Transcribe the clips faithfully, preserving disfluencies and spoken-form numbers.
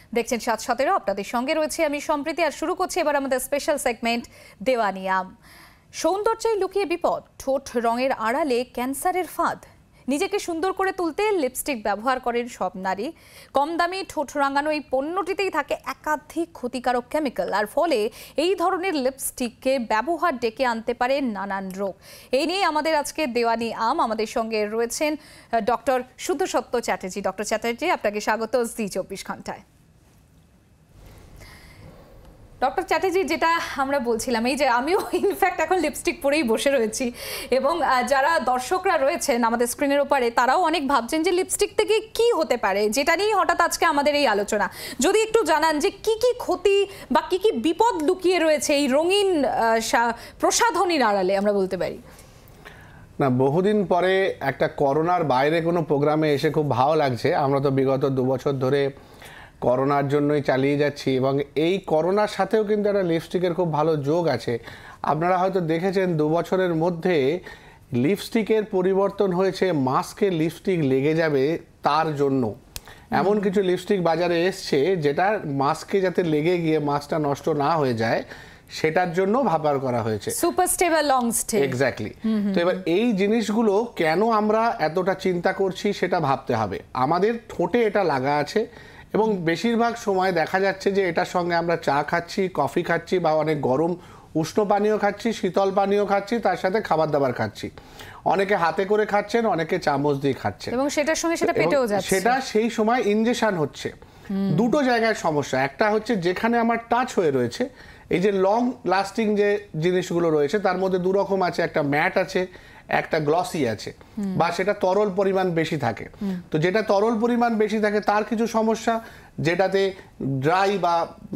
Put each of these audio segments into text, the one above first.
দেখছেন সাত সতেরো, আপনাদের সঙ্গে রয়েছে আমি সম্প্রীতি। আর শুরু করছি এবার আমাদের স্পেশাল সেগমেন্ট দেওয়ানি আম। সৌন্দর্যে লুকিয়ে বিপদ, ঠোঁট রঙের আড়ালে ক্যান্সারের ফাঁদ। নিজেকে সুন্দর করে তুলতে লিপস্টিক ব্যবহার করেন সব নারী। কম দামি ঠোঁট রাঙানো এই পণ্যটিতেই থাকে একাধিক ক্ষতিকারক কেমিক্যাল, আর ফলে এই ধরনের লিপস্টিককে ব্যবহার ডেকে আনতে পারে নানান রোগ। এই নিয়ে আমাদের আজকে দেওয়ানি আম। আমাদের সঙ্গে রয়েছেন ডক্টর শুদ্ধসত্য চ্যাটার্জি। ডক্টর চ্যাটার্জি, আপনাকে স্বাগত জি চব্বিশ ঘন্টায়। ডক্টর চ্যাটার্জি, যেটা আমরা বলছিলাম, এই যে আমিও ইনফ্যাক্ট এখন লিপস্টিক পরেই বসে রয়েছি, এবং যারা দর্শকরা রয়েছেন আমাদের স্ক্রিনের ওপারে তারাও অনেক ভাবছেন যে লিপস্টিক থেকে কি হতে পারে, যেটা নিয়ে হঠাৎ আজকে আমাদের এই আলোচনা। যদি একটু জানান যে কি কি ক্ষতি বা কি কি বিপদ লুকিয়ে রয়েছে এই রঙিন প্রসাধনীর আড়ালে, আমরা বলতে পারি। না, বহুদিন পরে একটা করোনার বাইরে কোনো প্রোগ্রামে এসে খুব ভালো লাগছে। আমরা তো বিগত দু বছর ধরে করোনার জন্যই চালিয়ে যাচ্ছি, এবং এই করোনার সাথেও কিন্তু একটা লিপস্টিকের খুব ভালো যোগ আছে। আপনারা হয়তো দেখেছেন দু বছরের মধ্যে লিপস্টিকের পরিবর্তন হয়েছে মাস্কে লিপস্টিক লেগে যাবে তার জন্য। এমন কিছু লিপস্টিক বাজারে এসছে যেটা মাস্কে যাতে লেগে গিয়ে মাস্কটা নষ্ট না হয়ে যায় সেটার জন্য ব্যবহার করা হয়েছে, সুপার স্টে বা লং স্টে। এক্স্যাক্টলি। তো এবার এই জিনিসগুলো কেন আমরা এতটা চিন্তা করছি সেটা ভাবতে হবে। আমাদের ঠোঁটে এটা লাগা আছে, এবং বেশিরভাগ সময় দেখা যাচ্ছে যে এটার সঙ্গে আমরা চা খাচ্ছি, কফি খাচ্ছি, বা অনেক গরম উষ্ণ পানীয় খাচ্ছি, শীতল পানীয় খাচ্ছি, তার সাথে খাবার দাবার খাচ্ছি। অনেকে হাতে করে খাচ্ছেন, অনেকে চামচ দিয়ে খাচ্ছেন, এবং সেটার সঙ্গে সেটা পেটেও যাচ্ছে। সেটা সেই সময় ইনজেকশন হচ্ছে। দুটো জায়গায় সমস্যা। একটা হচ্ছে যেখানে আমার টাচ হয়ে রয়েছে, এই যে লং লাস্টিং যে জিনিসগুলো রয়েছে তার মধ্যে দু রকম আছে, একটা ম্যাট আছে, একটা গ্লসি আছে, বা সেটা তরল পরিমাণ বেশি থাকে। তো যেটা তরল পরিমাণ বেশি থাকে তার কিছু সমস্যা, যেটাতে ড্রাই বা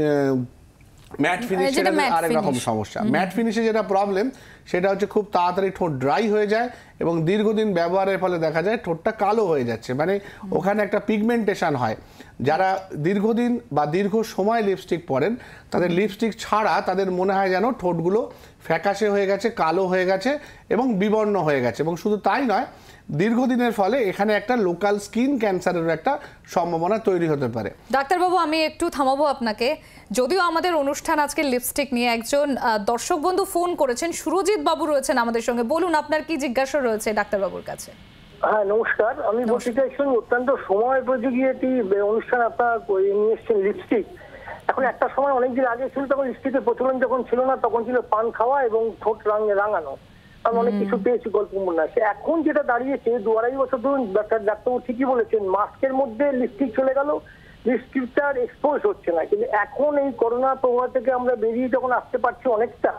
ম্যাট ফিনিশ সেটা আরেক রকম সমস্যা। ম্যাট ফিনিশে যেটা প্রবলেম সেটা হচ্ছে খুব তাড়াতাড়ি ঠোঁট ড্রাই হয়ে যায়, এবং দীর্ঘদিন ব্যবহারের ফলে দেখা যায় ঠোঁটটা কালো হয়ে যাচ্ছে, মানে ওখানে একটা পিগমেন্টেশন হয়। যারা দীর্ঘদিন বা দীর্ঘ সময় লিপস্টিক পরেন তাদের লিপস্টিক ছাড়া তাদের মনে হয় যেন ঠোঁটগুলো ফ্যাকাশে হয়ে গেছে, কালো হয়ে গেছে এবং বিবর্ণ হয়ে গেছে। এবং শুধু তাই নয়, দীর্ঘদিনের ফলে এখানে একটা লোকাল স্কিন ক্যান্সারের একটা সম্ভাবনা তৈরি হতে পারে। ডাক্তারবাবু, আমি একটু থামাবো আপনাকে। যদিও আমাদের অনুষ্ঠান আজকে লিপস্টিক নিয়ে, একজন দর্শক বন্ধু ফোন করেছেন, সুরজিৎ বাবু রয়েছেন আমাদের সঙ্গে। বলুন, আপনার কি জিজ্ঞাসা রয়েছে ডাক্তারবাবুর কাছে? হ্যাঁ, নমস্কার। আমি বলতে চাইছিলাম, অত্যন্ত সময় উপযোগী একটি অনুষ্ঠান আপনার নিয়ে এসছেন লিপস্টিক। এখন একটা সময় অনেকদিন আগে ছিল, তখন লিপস্টিকের প্রচলন যখন ছিল না, তখন ছিল পান খাওয়া এবং ঠোঁট রাঙে রাঙানো। আমি অনেক কিছু পেয়েছি গল্প মনে আছে। এখন যেটা দাঁড়িয়েছে, দু আড়াই বছর ধরুন ডাক্তার ডাক্তারবাবু ঠিকই বলেছেন, মাস্কের মধ্যে লিপস্টিক চলে গেল, লিপস্টিকটা এক্সপোজ হচ্ছে না। কিন্তু এখন এই করোনা প্রভাব থেকে আমরা বেরিয়ে যখন আসতে পারছি অনেকটা,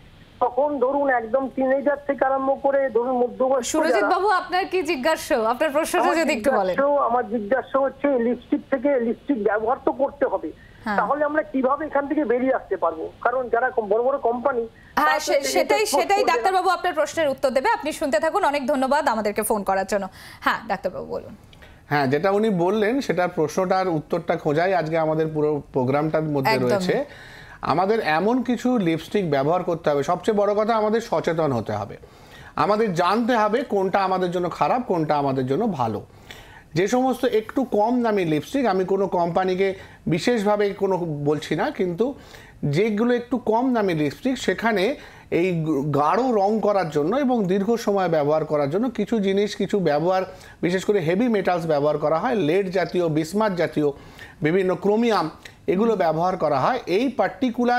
তখন ধরুন একদম টিনেজার থেকে আরম্ভ করে ধরুন মধ্যবয়স্ক। সুরজিৎ বাবু, আপনার কি জিজ্ঞাসা? আপনার প্রশ্নটা যদি একটু বলেন। আমার জিজ্ঞাসা হচ্ছে, লিপস্টিক থেকে লিপস্টিক ব্যবহার তো করতে হবে, তাহলে আমরা কিভাবে এখান থেকে বেরিয়ে আসতে পারবো? কারণ যারা বড় বড় কোম্পানি, হ্যাঁ সেটাই সেটাই ডাক্তারবাবু আপনার প্রশ্নের উত্তর দেবে। আপনি শুনতে থাকুন। অনেক ধন্যবাদ আমাদেরকে ফোন করার জন্য। হ্যাঁ ডাক্তারবাবু, বলুন। হ্যাঁ, যেটা উনি বললেন সেটার প্রশ্নটার উত্তরটা খোঁজাই আজকে আমাদের পুরো প্রোগ্রামটার মধ্যে রয়েছে। আমাদের এমন কিছু লিপস্টিক ব্যবহার করতে হবে, সবচেয়ে বড় কথা আমাদের সচেতন হতে হবে। আমাদের জানতে হবে কোনটা আমাদের জন্য খারাপ, কোনটা আমাদের জন্য ভালো। যে সমস্ত একটু কম দামি লিপস্টিক, আমি কোনো কোম্পানিকে বিশেষভাবে কোনো বলছি না, কিন্তু যেগুলো একটু কম দামি লিপস্টিক, সেখানে এই গাঢ় রং করার জন্য এবং দীর্ঘ সময় ব্যবহার করার জন্য কিছু জিনিস, কিছু ব্যবহার, বিশেষ করে হেভি মেটালস ব্যবহার করা হয়। লেড জাতীয়, বিসমাথ জাতীয়, বিভিন্ন ক্রোমিয়াম, এগুলো ব্যবহার করা হয়। এই পার্টিকুলার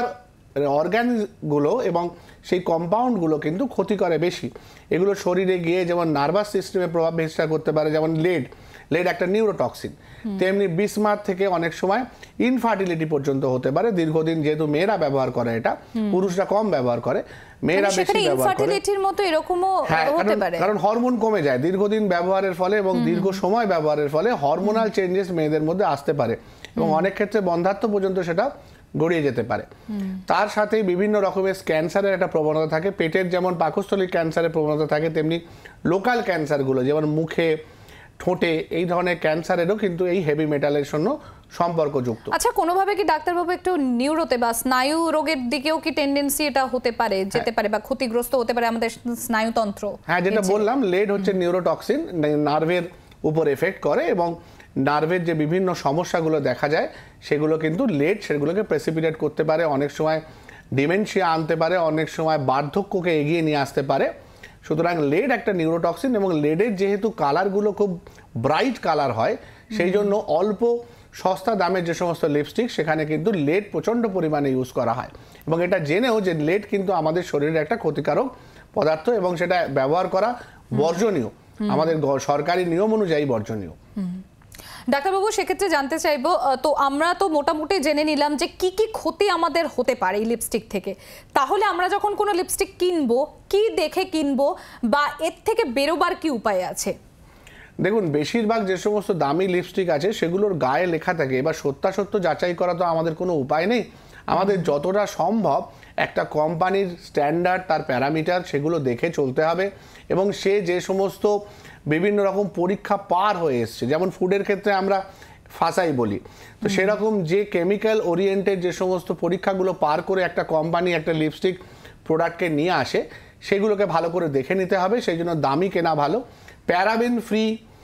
অর্গানগুলো এবং সেই কম্পাউন্ডগুলো কিন্তু ক্ষতি করে বেশি। এগুলো শরীরে গিয়ে যেমন নার্ভাস সিস্টেমে প্রভাব বিস্তার করতে পারে, যেমন লেড লেড একটা নিউরোটক্সিন, তেমনি বিসমাথ থেকে অনেক সময় ইনফার্টিলিটি পর্যন্ত হতে পারে। দীর্ঘদিন যেহেতু মেয়েরা ব্যবহার করে, এটা পুরুষরা কম ব্যবহার করে, মেয়েরা বেশি ব্যবহার করে। ইনফার্টিলিটির মতো এরকমও হতে পারে, কারণ হরমোন কমে যায় দীর্ঘদিন ব্যবহারের ফলে, এবং দীর্ঘ সময় ব্যবহারের ফলে হরমোনাল চেঞ্জেস মেয়েদের মধ্যে আসতে পারে, এবং অনেক ক্ষেত্রে বন্ধ্যাত্ব পর্যন্ত সেটা গড়িয়ে যেতে পারে। তার সাথে বিভিন্ন রকমের ক্যান্সারের একটা প্রবণতা থাকে। পেটের যেমন পাকস্থলীর ক্যান্সারের প্রবণতা থাকে, তেমনি লোকাল ক্যান্সারগুলো যেমন মুখে, ঠোঁটে, এই ধরনের ক্যান্সারেরও কিন্তু এই হেভি মেটালের সঙ্গে সম্পর্কযুক্ত। আচ্ছা, কোনোভাবে কি ডাক্তারবাবু একটু নিউরোতে বা স্নায়ু রোগের দিকেও কি টেন্ডেন্সি এটা হতে পারে, যেতে পারে, বা ক্ষতিগ্রস্ত হতে পারে আমাদের স্নায়ুতন্ত্র? হ্যাঁ, যেটা বললাম, লেড হচ্ছে নিউরোটক্সিন, নার্ভের উপর এফেক্ট করে, এবং নার্ভের যে বিভিন্ন সমস্যাগুলো দেখা যায় সেগুলো কিন্তু লেড সেগুলোকে প্রেসিপিটেট করতে পারে, অনেক সময় ডিমেনশিয়া আনতে পারে, অনেক সময় বার্ধক্যকে এগিয়ে নিয়ে আসতে পারে। সুতরাং লেড একটা নিউরোটক্সিন এবং লেডের যেহেতু কালারগুলো খুব ব্রাইট কালার হয় সেই জন্য অল্প সস্তা দামের যে সমস্ত লিপস্টিক সেখানে কিন্তু লেড প্রচণ্ড পরিমাণে ইউজ করা হয় এবং এটা জেনেও যে লেড কিন্তু আমাদের শরীরের একটা ক্ষতিকারক পদার্থ এবং সেটা ব্যবহার করা বর্জনীয়, আমাদের সরকারি নিয়ম অনুযায়ী বর্জনীয়। ডাক্তারবাবু, সেক্ষেত্রে জানতে চাইবো, তো আমরা তো মোটামুটি জেনে নিলাম যে কি কি ক্ষতি আমাদের হতে পারে এই লিপস্টিক থেকে, তাহলে আমরা যখন কোনো লিপস্টিক কিনবো কি দেখে কিনবো বা এর থেকে বেরোবার কি উপায় আছে? দেখুন, বেশিরভাগ যে সমস্ত দামি লিপস্টিক আছে সেগুলোর গায়ে লেখা থাকে, এবার সত্যাসত্য যাচাই করা তো আমাদের কোনো উপায় নেই। আমাদের যতটা সম্ভব একটা কোম্পানির স্ট্যান্ডার্ড, তার প্যারামিটার সেগুলো দেখে চলতে হবে এবং সে যে সমস্ত বিভিন্ন রকম পরীক্ষা পার হয়ে এসছে, যেমন ফুডের ক্ষেত্রে আমরা ফাসাই বলি, তো সেরকম যে কেমিক্যাল ওরিয়েন্টেড যে সমস্ত পরীক্ষাগুলো পার করে একটা কোম্পানি একটা লিপস্টিক প্রোডাক্টকে নিয়ে আসে সেগুলোকে ভালো করে দেখে নিতে হবে। সেই জন্য দামি কেনা ভালো। Paraben free,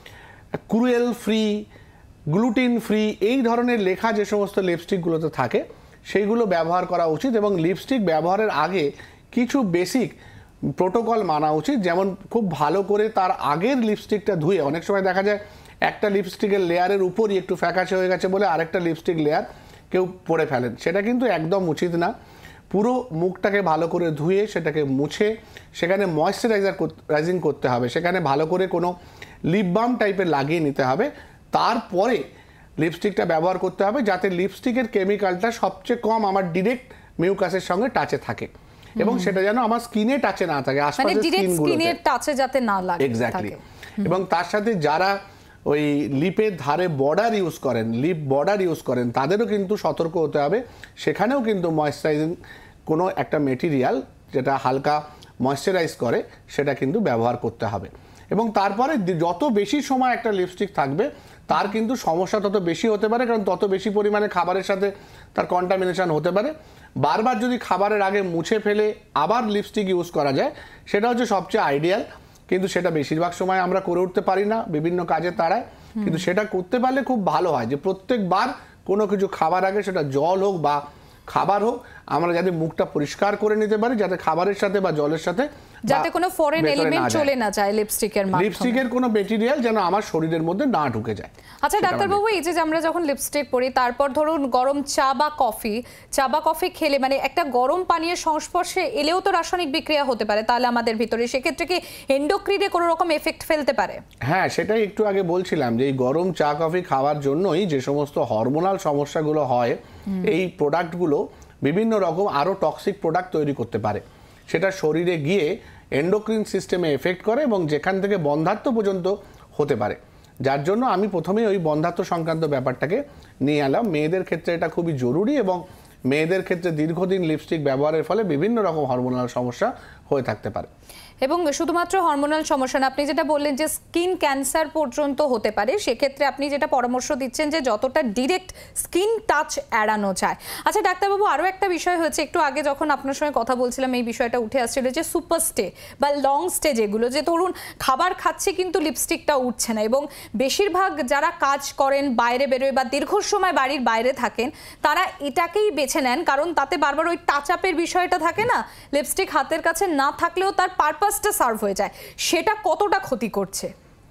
cruel free, gluten free এই ধরনের লেখা যে সমস্ত লিপস্টিকগুলোতে থাকে সেইগুলো ব্যবহার করা উচিত এবং লিপস্টিক ব্যবহারের আগে কিছু বেসিক প্রোটোকল মানা উচিত, যেমন খুব ভালো করে তার আগের লিপস্টিকটা ধুয়ে, অনেক সময় দেখা যায় একটা লিপস্টিকের লেয়ারের উপরই একটু ফ্যাকাশে হয়ে গেছে বলে আরেকটা লিপস্টিক লেয়ার কেউ পরে ফেলেন, সেটা কিন্তু একদম উচিত না। পুরো মুখটাকে ভালো করে ধুয়ে সেটাকে মুছে সেখানে ময়েশ্চারাইজার রাইজিং করতে হবে, সেখানে ভালো করে কোনো লিপ বাম টাইপের লাগিয়ে নিতে হবে, তারপরে লিপস্টিকটা ব্যবহার করতে হবে যাতে লিপস্টিকের কেমিক্যালটা সবচেয়ে কম আমার ডিরেক্ট মিউকাসের সঙ্গে টাচে থাকে এবং সেটা যেন আমার স্কিনে টাচে না থাকে, আশপাশের স্কিনগুলোতে টাচে যাতে না লাগে। এক্স্যাক্টলি। এবং তার সাথে যারা ওই লিপের ধারে বর্ডার ইউজ করেন, লিপ বর্ডার ইউজ করেন, তাদেরও কিন্তু সতর্ক হতে হবে, সেখানেও কিন্তু ময়েশ্চারাইজিং কোনো একটা মেটেরিয়াল যেটা হালকা ময়েশ্চারাইজ করে সেটা কিন্তু ব্যবহার করতে হবে। এবং তারপরে যত বেশি সময় একটা লিপস্টিক থাকবে তার কিন্তু সমস্যা তত বেশি হতে পারে, কারণ তত বেশি পরিমাণে খাবারের সাথে তার কন্টামিনেশন হতে পারে। বারবার যদি খাবারের আগে মুছে ফেলে আবার লিপস্টিক ইউজ করা যায় সেটা হচ্ছে সবচেয়ে আইডিয়াল, কিন্তু সেটা বেশিরভাগ সময় আমরা করে উঠতে পারি না বিভিন্ন কাজে তাড়ায়, কিন্তু সেটা করতে পারলে খুব ভালো হয় যে প্রত্যেকবার কোনো কিছু খাবার আগে সেটা জল হোক বা খাবার হোক আমরা যাতে মুখটা পরিষ্কার করে নিতে পারি, যাতে খাবারের সাথে বা জলের সাথে যাতে কোনো ফরেন এলিমেন্ট চলে না যায় লিপস্টিকের মাধ্যমে, লিপস্টিকের কোনো ম্যাটেরিয়াল যেন আমার শরীরের মধ্যে না ঢুকে যায়। আচ্ছা ডাক্তারবাবু, এই যে আমরা যখন লিপস্টিক পরি তারপর ধরুন গরম চা বা কফি চা বা কফি খেলে মানে একটা গরম পানীয়ের সংস্পর্শে এলেও তো রাসায়নিক বিক্রিয়া হতে পারে তাহলে আমাদের ভিতরে, সেক্ষেত্রে কি এন্ডোক্রিনে কোনো রকম এফেক্ট ফেলতে পারে? হ্যাঁ, সেটাই একটু আগে বলছিলাম যে এই গরম চা কফি খাওয়ার জন্যই যে সমস্ত হরমোনাল সমস্যাগুলো হয় এই প্রোডাক্টগুলো বিভিন্ন রকম আরও টক্সিক প্রোডাক্ট তৈরি করতে পারে, সেটা শরীরে গিয়ে এন্ডোক্রিন সিস্টেমে এফেক্ট করে এবং যেখান থেকে বন্ধ্যাত্ব পর্যন্ত হতে পারে, যার জন্য আমি প্রথমেই ওই বন্ধ্যাত্ব সংক্রান্ত ব্যাপারটাকে নিয়ে এলাম। মেয়েদের ক্ষেত্রে এটা খুবই জরুরি এবং মেয়েদের ক্ষেত্রে দীর্ঘদিন লিপস্টিক ব্যবহারের ফলে বিভিন্ন রকম হরমোনাল সমস্যা হয়ে থাকতে পারে। এবং শুধুমাত্র হরমোনাল সমস্যা না, আপনি যেটা বললেন যে স্কিন ক্যান্সার পর্যন্ত হতে পারে, সেক্ষেত্রে আপনি যেটা পরামর্শ দিচ্ছেন যে যতটা ডিরেক্ট স্কিন টাচ এড়ানো যায়। আচ্ছা ডাক্তারবাবু, আরও একটা বিষয় হচ্ছে, একটু আগে যখন আপনার সঙ্গে কথা বলছিলাম এই বিষয়টা উঠে আসছিল যে সুপার স্টে বা লং স্টে যেগুলো, যে ধরুন খাবার খাচ্ছে কিন্তু লিপস্টিকটা উঠছে না, এবং বেশিরভাগ যারা কাজ করেন বাইরে বেরোয় বা দীর্ঘ সময় বাড়ির বাইরে থাকেন তারা এটাকেই বেছে নেন, কারণ তাতে বারবার ওই টাচ আপের বিষয়টা থাকে না, লিপস্টিক হাতের কাছে না থাকলেও তার পারপাসটা সার্ভ হয়ে যায়, সেটা কতটা ক্ষতি করছে?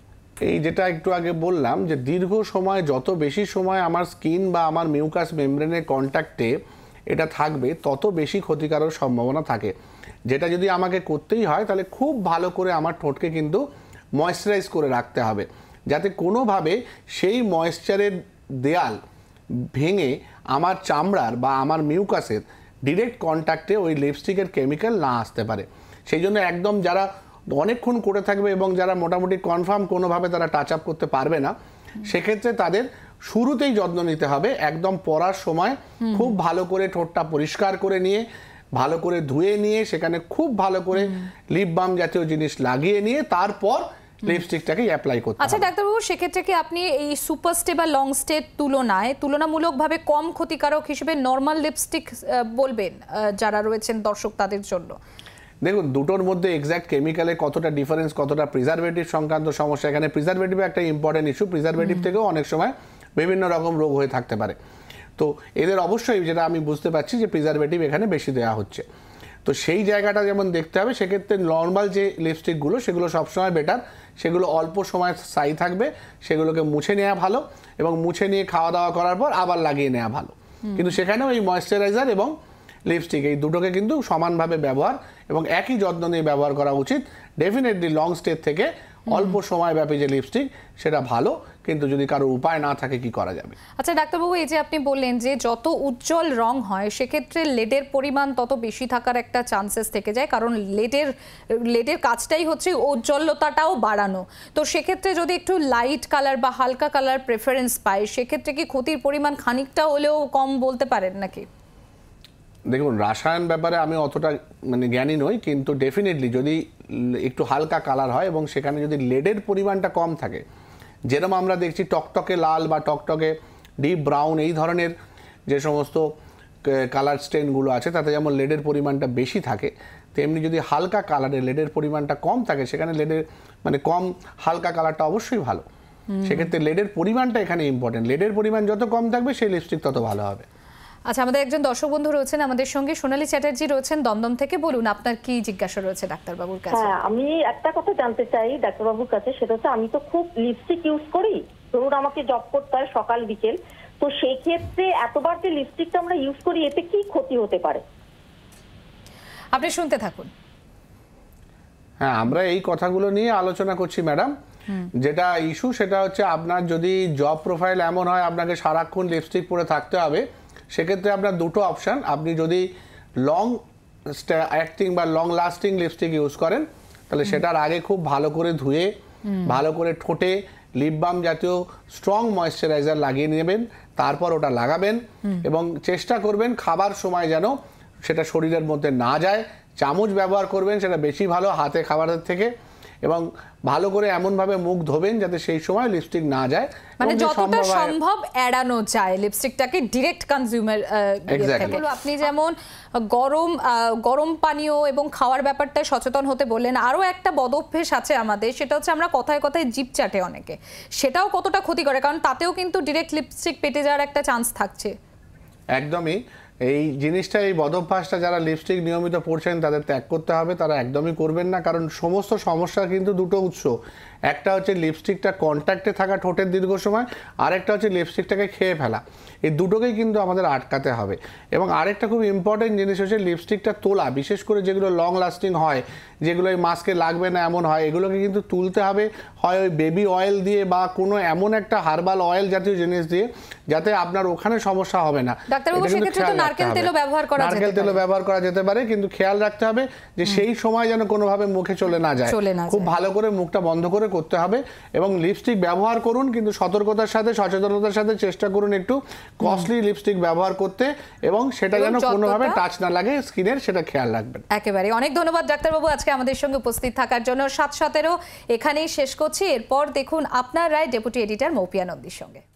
এই যেটা একটু আগে বললাম যে দীর্ঘ সময় যত বেশি সময় আমার স্কিন বা আমার মিউকাস মেমব্রেনের কন্ট্যাক্টে এটা থাকবে তত বেশি ক্ষতিকারক সম্ভাবনা থাকে, যেটা যদি আমাকে করতেই হয় তাহলে খুব ভালো করে আমার ঠোঁটকে কিন্তু ময়েশ্চারাইজ করে রাখতে হবে, যাতে কোনোভাবে সেই ময়েশ্চারের দেয়াল ভেঙে আমার চামড়ার বা আমার মিউকাসের ডিরেক্ট কন্ট্যাক্টে ওই লিপস্টিকের কেমিক্যাল না আসতে পারে। সেই জন্য একদম যারা অনেকক্ষণ করে থাকবে এবং যারা মোটামুটি কনফার্ম কোনোভাবে তারা টাচ আপ করতে পারবে না, সেক্ষেত্রে তাদের শুরুতেই যত্ন নিতে হবে, একদম পরার সময় খুব ভালো করে ঠোঁটটা পরিষ্কার করে নিয়ে ভালো করে ধুয়ে নিয়ে সেখানে খুব ভালো করে লিপ বাম জাতীয় জিনিস লাগিয়ে নিয়ে তারপর লিপস্টিকটাকে অ্যাপ্লাই করতে হবে। আচ্ছা ডাক্তারবাবু, সেক্ষেত্রে কি আপনি এই সুপার স্টে বা লং স্টে তুলনায় তুলনামূলকভাবে কম ক্ষতিকারক হিসেবে নর্মাল লিপস্টিক বলবেন যারা রয়েছেন দর্শক তাদের জন্য? দেখুন দুটোর মধ্যে এক্স্যাক্ট কেমিক্যালে কতটা ডিফারেন্স, কতটা প্রিজারভেটিভ সংক্রান্ত সমস্যা, এখানে প্রিজারভেটিভ একটা ইম্পর্টেন্ট ইস্যু। প্রিজারভেটিভ থেকেও অনেক সময় বিভিন্ন রকম রোগ হয়ে থাকতে পারে। তো এদের অবশ্যই যেটা আমি বুঝতে পারছি যে প্রিজারভেটিভ এখানে বেশি দেওয়া হচ্ছে। তো সেই জায়গাটা যেমন দেখতে হবে, সেক্ষেত্রে নর্মাল যে লিপস্টিকগুলো সেগুলো সবসময় বেটার, সেগুলো অল্প সময় স্থায়ী থাকবে, সেগুলোকে মুছে নেওয়া ভালো এবং মুছে নিয়ে খাওয়া দাওয়া করার পর আবার লাগিয়ে নেওয়া ভালো। কিন্তু সেখানেও এই ময়েশ্চারাইজার এবং লিপস্টিক এই দুটোকে কিন্তু সমানভাবে ব্যবহার এবং একই যত্ন নিয়ে ব্যবহার করা উচিত। ডেফিনেটলি লং স্টে থেকে অল্প সময় ব্যাপী যে লিপস্টিক সেটা ভালো, কিন্তু যদি কারো উপায় না থাকে কি করা যাবে। আচ্ছা ডাক্তারবাবু, এই যে আপনি বললেন যে যত উজ্জ্বল রং হয় সেক্ষেত্রে লেডের পরিমাণ তত বেশি থাকার একটা চান্সেস থেকে যায়, কারণ লেডের লেডের কাজটাই হচ্ছে উজ্জ্বলতাটাও বাড়ানো। তো সেক্ষেত্রে যদি একটু লাইট কালার বা হালকা কালার প্রেফারেন্স পায় সেক্ষেত্রে কি ক্ষতির পরিমাণ খানিকটা হলেও কম বলতে পারেন নাকি? দেখুন রাসায়ন ব্যাপারে আমি অতটা মানে জ্ঞানী নই, কিন্তু ডেফিনেটলি যদি একটু হালকা কালার হয় এবং সেখানে যদি লেডের পরিমাণটা কম থাকে, যেরকম আমরা দেখছি টকটকে লাল বা টকটকে ডিপ ব্রাউন এই ধরনের যে সমস্ত কালার স্টেনগুলো আছে তাতে যেমন লেডের পরিমাণটা বেশি থাকে, তেমনি যদি হালকা কালারে লেডের পরিমাণটা কম থাকে সেখানে লেডের মানে কম হালকা কালারটা অবশ্যই ভালো। সেক্ষেত্রে লেডের পরিমাণটা এখানে ইম্পর্টেন্ট। লেডের পরিমাণ যত কম থাকবে সেই লিপস্টিক তত ভালো হবে। আচ্ছা, আমাদের একজন দর্শক বন্ধু রয়েছেন আমাদের সঙ্গে, সোনালী চ্যাটার্জি রয়েছেন দমদম থেকে। বলুন আপনার কি জিজ্ঞাসা রয়েছে ডাক্তারবাবুর কাছে? হ্যাঁ, আমি একটা কথা জানতে চাই ডাক্তারবাবুর কাছে, সেটা হচ্ছে আমি তো খুব লিপস্টিক ইউজ করি, ধরুন আমাকে জব করতে হয় সকাল বিকেল, তো সেই ক্ষেত্রে এতবার যে লিপস্টিকটা আমরা ইউজ করি এতে কি ক্ষতি হতে পারে? আপনি শুনতে থাকুন। হ্যাঁ, আমরা এই কথাগুলো নিয়ে আলোচনা করছি ম্যাডাম। যেটা ইস্যু সেটা হচ্ছে আপনার যদি জব প্রোফাইল এমন হয় আপনাকে সারাক্ষণ লিপস্টিক পরে থাকতে হবে, সেক্ষেত্রে আপনার দুটো অপশান। আপনি যদি লং অ্যাক্টিং বা লং লাস্টিং লিপস্টিক ইউজ করেন তাহলে সেটার আগে খুব ভালো করে ধুয়ে ভালো করে ঠোঁটে লিপ বাম জাতীয় স্ট্রং ময়েশ্চারাইজার লাগিয়ে নেবেন, তারপর ওটা লাগাবেন এবং চেষ্টা করবেন খাবার সময় যেন সেটা শরীরের মধ্যে না যায়। চামচ ব্যবহার করবেন, সেটা বেশি ভালো হাতে খাবারের থেকে, এবং ভালো করে এমন ভাবে মুখ ধোবেন যাতে সেই সময় লিপস্টিক না যায়, মানে যতটা সম্ভব এড়ানো যায় লিপস্টিকটাকে ডিরেক্ট কনজিউমার থেকে। আপনি যেমন গরম গরম পানীয় এবং খাওয়ার ব্যাপারটা সচেতন হতে বললেন, আরো একটা বদঅভ্যেস আছে আমাদের, সেটা হচ্ছে আমরা কথায় কথায় জিভ চাটে অনেকে, সেটাও কতটা ক্ষতি করে, কারণ তাতেও কিন্তু ডিরেক্ট লিপস্টিক পেটে যাওয়ার একটা চান্স থাকছে। একদমই এই জিনিসটা, এই বদভ্যাসটা যারা লিপস্টিক নিয়মিত পরছেন তাদের ত্যাগ করতে হবে, তারা একদমই করবেন না। কারণ সমস্ত সমস্যার কিন্তু দুটো উৎস, একটা হচ্ছে লিপস্টিকটা কন্ট্যাক্টে থাকা ঠোঁটের দীর্ঘ সময়, আরেকটা হচ্ছে লিপস্টিকটাকে খেয়ে ফেলা। এই দুটোকেই কিন্তু আমাদের আটকাতে হবে। এবং আরেকটা খুব ইম্পর্টেন্ট জিনিস হচ্ছে লিপস্টিকটা তোলা, বিশেষ করে যেগুলো লং লাস্টিং হয়, যেগুলো এই মাস্কে লাগবে না এমন হয়, এগুলোকে কিন্তু তুলতে হবে হয় ওই বেবি অয়েল দিয়ে বা কোনো এমন একটা হার্বাল অয়েল জাতীয় জিনিস দিয়ে, যাতে আপনার ওখানে সমস্যা হবে না। নারকেল তেলও ব্যবহার করা নারকেল তেলও ব্যবহার করা যেতে পারে, কিন্তু খেয়াল রাখতে হবে যে সেই সময় যেন কোনোভাবে মুখে চলে না যায়। খুব ভালো করে মুখটা বন্ধ করে করতে হবে। এবং লিপস্টিক ব্যবহার করুন, কিন্তু সতর্কতার সাথে সচেতনতার সাথে চেষ্টা করুন একটু কস্টলি লিপস্টিক ব্যবহার করতে, এবং সেটা যেন কোনোভাবে টাচ না লাগে স্কিনের, সেটা খেয়াল রাখবেন। একেবারে অনেক ধন্যবাদ ডাক্তারবাবু আজকে আমাদের সঙ্গে উপস্থিত থাকার জন্য। সাত সতেরো এখানেই শেষ করছি, এরপর দেখুন আপনার রায় ডেপুটি এডিটর মৌপিয়া নন্দীর সঙ্গে।